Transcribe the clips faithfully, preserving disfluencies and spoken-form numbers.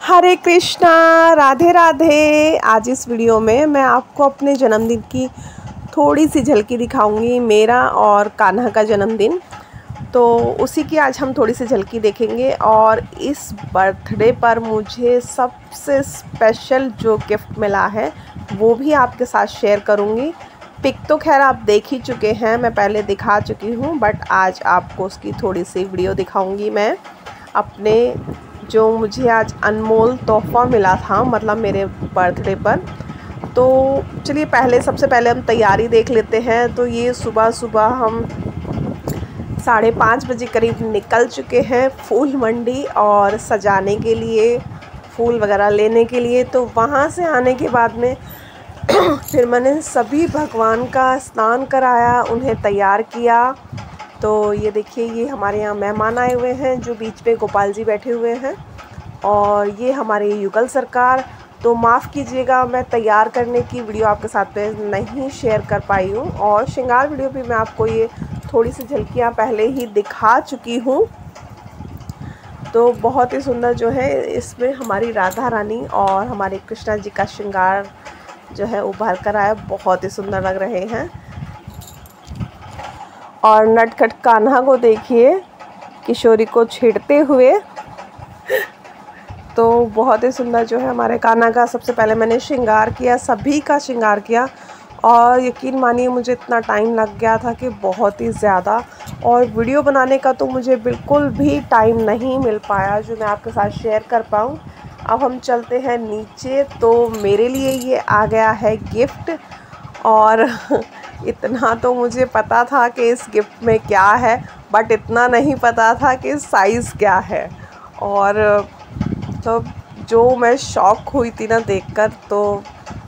हरे कृष्णा, राधे राधे। आज इस वीडियो में मैं आपको अपने जन्मदिन की थोड़ी सी झलकी दिखाऊंगी। मेरा और कान्हा का जन्मदिन, तो उसी की आज हम थोड़ी सी झलकी देखेंगे। और इस बर्थडे पर मुझे सबसे स्पेशल जो गिफ्ट मिला है वो भी आपके साथ शेयर करूंगी। पिक तो खैर आप देख ही चुके हैं, मैं पहले दिखा चुकी हूँ, बट आज आपको उसकी थोड़ी सी वीडियो दिखाऊंगी मैं अपने जो मुझे आज अनमोल तोहफ़ा मिला था, मतलब मेरे बर्थडे पर। तो चलिए पहले सबसे पहले हम तैयारी देख लेते हैं। तो ये सुबह सुबह हम साढ़े पाँच बजे करीब निकल चुके हैं फूल मंडी और सजाने के लिए, फूल वगैरह लेने के लिए। तो वहाँ से आने के बाद में फिर मैंने सभी भगवान का स्नान कराया, उन्हें तैयार किया। तो ये देखिए, ये हमारे यहाँ मेहमान आए हुए हैं जो बीच पे गोपाल जी बैठे हुए हैं, और ये हमारे युगल सरकार। तो माफ़ कीजिएगा, मैं तैयार करने की वीडियो आपके साथ में नहीं शेयर कर पाई हूँ, और श्रृंगार वीडियो भी मैं आपको ये थोड़ी सी झलकियाँ पहले ही दिखा चुकी हूँ। तो बहुत ही सुंदर जो है इसमें हमारी राधा रानी और हमारे कृष्णा जी का श्रृंगार जो है उभर कर आया, बहुत ही सुंदर लग रहे हैं। और नटखट कान्हा को देखिए, किशोरी को छेड़ते हुए। तो बहुत ही सुंदर जो है हमारे कान्हा का सबसे पहले मैंने श्रृंगार किया, सभी का श्रृंगार किया। और यकीन मानिए मुझे इतना टाइम लग गया था कि बहुत ही ज़्यादा, और वीडियो बनाने का तो मुझे बिल्कुल भी टाइम नहीं मिल पाया जो मैं आपके साथ शेयर कर पाऊँ। अब हम चलते हैं नीचे। तो मेरे लिए ये आ गया है गिफ्ट, और इतना तो मुझे पता था कि इस गिफ्ट में क्या है, बट इतना नहीं पता था कि साइज़ क्या है। और तो जो मैं शॉक हुई थी ना देखकर, तो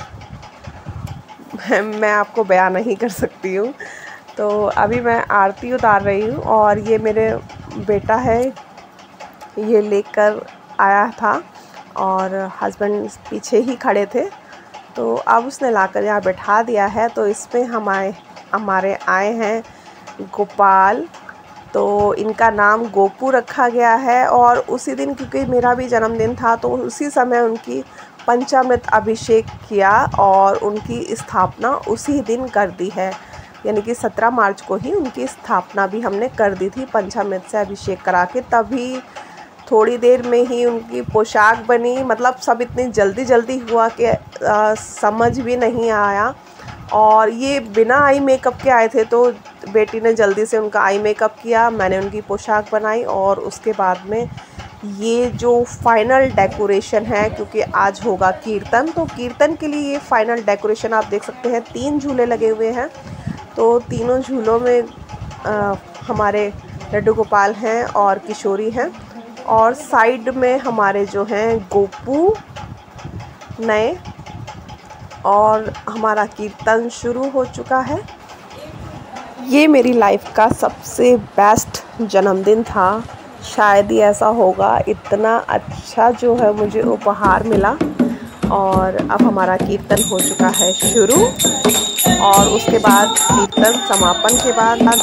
मैं आपको बयान नहीं कर सकती हूँ। तो अभी मैं आरती उतार रही हूँ, और ये मेरे बेटा है, ये लेकर आया था, और हस्बैंड पीछे ही खड़े थे। तो अब उसने लाकर यहाँ बैठा दिया है। तो इसमें हमारे हमारे आए हैं गोपाल, तो इनका नाम गोपू रखा गया है। और उसी दिन, क्योंकि मेरा भी जन्मदिन था, तो उसी समय उनकी पंचामृत अभिषेक किया और उनकी स्थापना उसी दिन कर दी है, यानी कि सत्रह मार्च को ही उनकी स्थापना भी हमने कर दी थी पंचामृत से अभिषेक करा के। तभी थोड़ी देर में ही उनकी पोशाक बनी, मतलब सब इतनी जल्दी जल्दी हुआ कि आ, समझ भी नहीं आया। और ये बिना आई मेकअप के आए थे, तो बेटी ने जल्दी से उनका आई मेकअप किया, मैंने उनकी पोशाक बनाई, और उसके बाद में ये जो फाइनल डेकोरेशन है, क्योंकि आज होगा कीर्तन, तो कीर्तन के लिए ये फाइनल डेकोरेशन आप देख सकते हैं। तीन झूले लगे हुए हैं, तो तीनों झूलों में आ, हमारे लड्डू गोपाल हैं और किशोरी हैं, और साइड में हमारे जो हैं गोपू नए, और हमारा कीर्तन शुरू हो चुका है। ये मेरी लाइफ का सबसे बेस्ट जन्मदिन था, शायद ही ऐसा होगा। इतना अच्छा जो है मुझे उपहार मिला। और अब हमारा कीर्तन हो चुका है शुरू, और उसके बाद कीर्तन समापन के बाद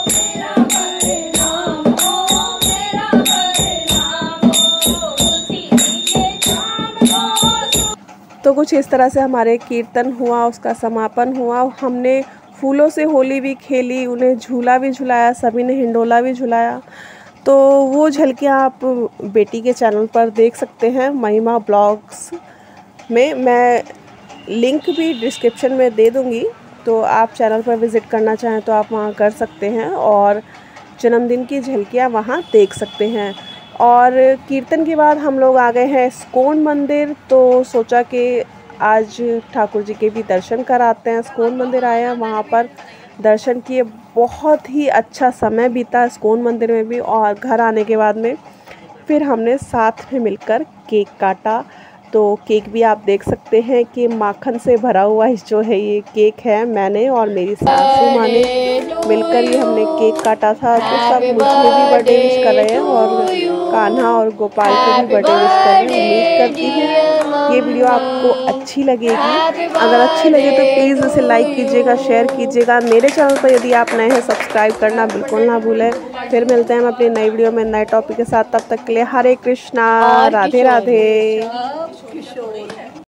तो कुछ इस तरह से हमारे कीर्तन हुआ, उसका समापन हुआ। हमने फूलों से होली भी खेली, उन्हें झूला भी झुलाया, सभी ने हिंडोला भी झुलाया। तो वो झलकियाँ आप बेटी के चैनल पर देख सकते हैं, महिमा ब्लॉग्स में। मैं लिंक भी डिस्क्रिप्शन में दे दूँगी, तो आप चैनल पर विज़िट करना चाहें तो आप वहाँ कर सकते हैं, और जन्मदिन की झलकियाँ वहाँ देख सकते हैं। और कीर्तन के बाद हम लोग आ गए हैं इस्कॉन मंदिर। तो सोचा कि आज ठाकुर जी के भी दर्शन कराते हैं। इस्कॉन मंदिर आए हैं, वहाँ पर दर्शन किए, बहुत ही अच्छा समय बीता इस्कॉन मंदिर में भी। और घर आने के बाद में फिर हमने साथ में मिलकर केक काटा। तो केक भी आप देख सकते हैं कि माखन से भरा हुआ जो है ये केक है। मैंने और मेरी सासू माँ ने मिलकर ये हमने केक काटा था। तो सब मुझे भी बर्थडे विश कर रहे हैं, और कान्हा और गोपाल को भी बर्थडे विश कर रही हूँ। उम्मीद करती हूँ ये वीडियो आपको अच्छी लगेगी। अगर अच्छी लगे तो प्लीज़ इसे लाइक कीजिएगा, शेयर कीजिएगा। मेरे चैनल पर यदि आप नए हैं सब्सक्राइब करना बिल्कुल ना भूलें। फिर मिलते हैं हम अपनी नई वीडियो में नए टॉपिक के साथ। तब तक के लिए हरे कृष्णा, राधे राधे।